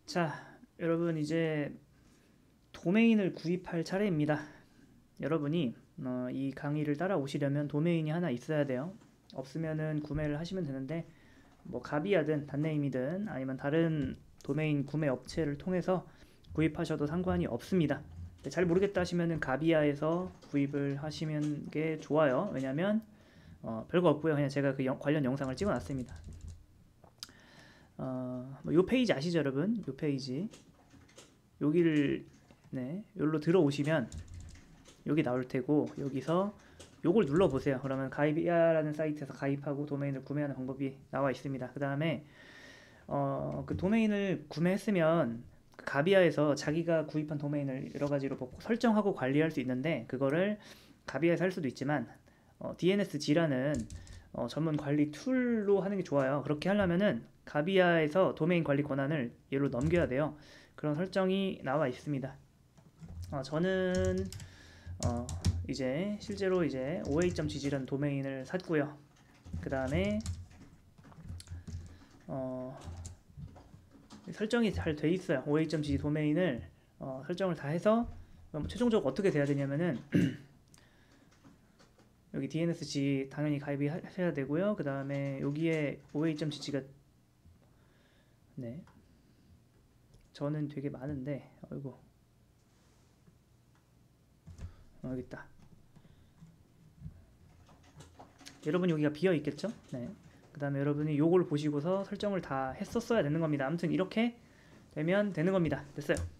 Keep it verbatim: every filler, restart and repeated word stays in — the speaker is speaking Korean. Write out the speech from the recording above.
자, 여러분 이제 도메인을 구입할 차례입니다. 여러분이 어, 이 강의를 따라오시려면 도메인이 하나 있어야 돼요. 없으면은 구매를 하시면 되는데 뭐 가비아든 단네임이든 아니면 다른 도메인 구매 업체를 통해서 구입하셔도 상관이 없습니다. 잘 모르겠다 하시면은 가비아에서 구입을 하시면 게 좋아요. 왜냐면 어, 별거 없고요. 그냥 제가 그 영- 관련 영상을 찍어놨습니다. 어, 뭐요 페이지 아시죠, 여러분? 요 페이지 여기를 네, 여기로 들어오시면 여기 나올 테고 여기서 요걸 눌러 보세요. 그러면 가입이야라는 사이트에서 가입하고 도메인을 구매하는 방법이 나와 있습니다. 그 다음에 어, 그 도메인을 구매했으면 그 가비아에서 자기가 구입한 도메인을 여러 가지로 뭐 설정하고 관리할 수 있는데 그거를 가비아에서 할 수도 있지만 어, 디엔에스지라는 어, 전문 관리 툴로 하는 게 좋아요. 그렇게 하려면은 가비아에서 도메인 관리 권한을 얘로 넘겨야 돼요. 그런 설정이 나와 있습니다. 어, 저는 어, 이제 실제로 이제 오에이.gg라는 도메인을 샀고요. 그 다음에 어, 설정이 잘 돼 있어요. 오에이.gg 도메인을 어, 설정을 다 해서 그럼 최종적으로 어떻게 돼야 되냐면은 여기 디엔에스지 당연히 가입이 하셔야 되고요. 그 다음에 여기에 오에이.gg가 네, 저는 되게 많은데 어이구 어, 여기 있다. 여러분 여기가 비어 있겠죠? 네. 그 다음에 여러분이 요걸 보시고서 설정을 다 했었어야 되는 겁니다. 아무튼 이렇게 되면 되는 겁니다. 됐어요.